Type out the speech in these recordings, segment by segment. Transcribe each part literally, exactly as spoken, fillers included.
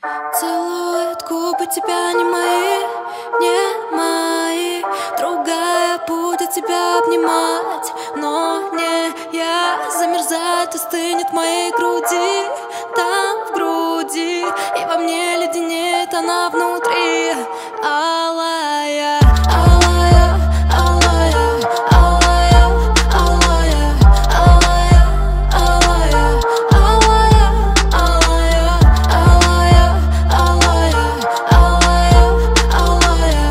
Целует губы тебя, не мои, не мои. Другая будет тебя обнимать, но не я. Замерзает и стынет в моей груди, там в груди, и во мне леденеет она внутри. Алая, алая, алая, алая, алая, алая, алая, алая, алая, алая, алая, алая, алая,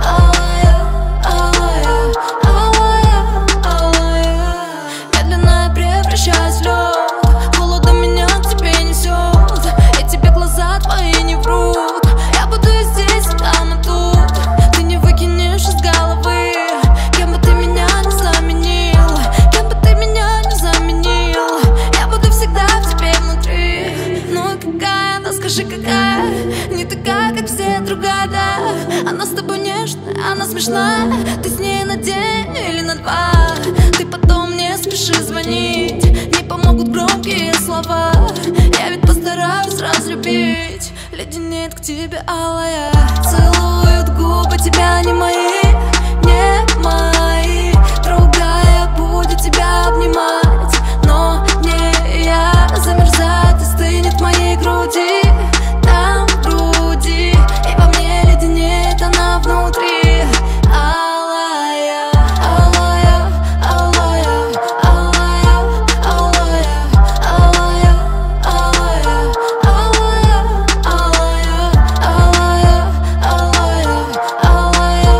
алая, алая, алая. Медленно превращаясь в лед, холодом меня к тебе несет, и тебе глаза твои не врут. Я буду здесь, там и тут, ты не выкинешь из головы. Кем бы ты меня не заменил, кем бы ты меня не заменил, я буду всегда в тебе внутри. Ну и какая она, скажи, какая? Не такая, как все, другая, да. Она с тобой нежная, она смешная, ты с ней на день или на два. Ты потом не спеши звонить, не помогут громкие слова. Я ведь постараюсь разлюбить, леденеет к тебе алая. Целуют губы тебя, не мои, не мои. Другая будет тебя обнимать, но не я. Замерзает и стынет в моей груди, там в груди, и во мне леденеет она внутри. Алая, алая, алая, алая, алая, алая, алая, алая, алая, алая, алая, алая,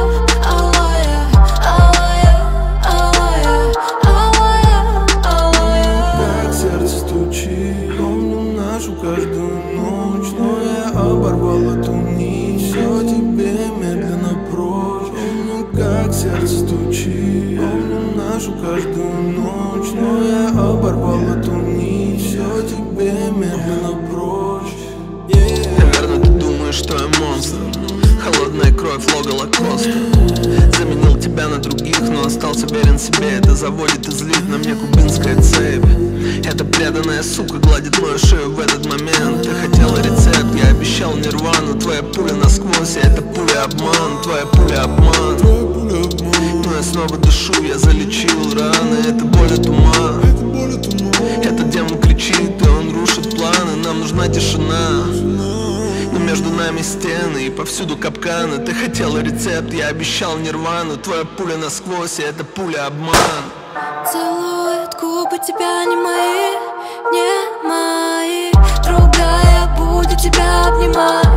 алая, алая, алая. Как сердце стучит, помню нашу каждую ночь, но я оборвал эту нить, все тебе медленно прочь. Помню, как сердце стучит, помню нашу каждую ночь, но я оборвал эту нить, все тебе медленно прочь. Yeah. Наверное, ты думаешь, что я монстр, холодная кровь, лого лакоста. Заменил тебя на других, но остался верен себе. Это заводит и злит, на мне кубинская цепь. Эта преданная сука гладит мою шею в этот момент. Ты хотела рецепт, я обещал нирвану. Твоя пуля насквозь, а это пуля обман. Твоя пуля обман. Но я снова дышу, я залечил раны. Это боль от ума. Этот демон кричит, и он рушит планы. Нам нужна тишина, но между нами стены и повсюду капканы. Ты хотела рецепт, я обещал нирвану. Твоя пуля насквозь, и это пуля обман. Целует губы тебя, не мои, не мои. Другая будет тебя обнимать,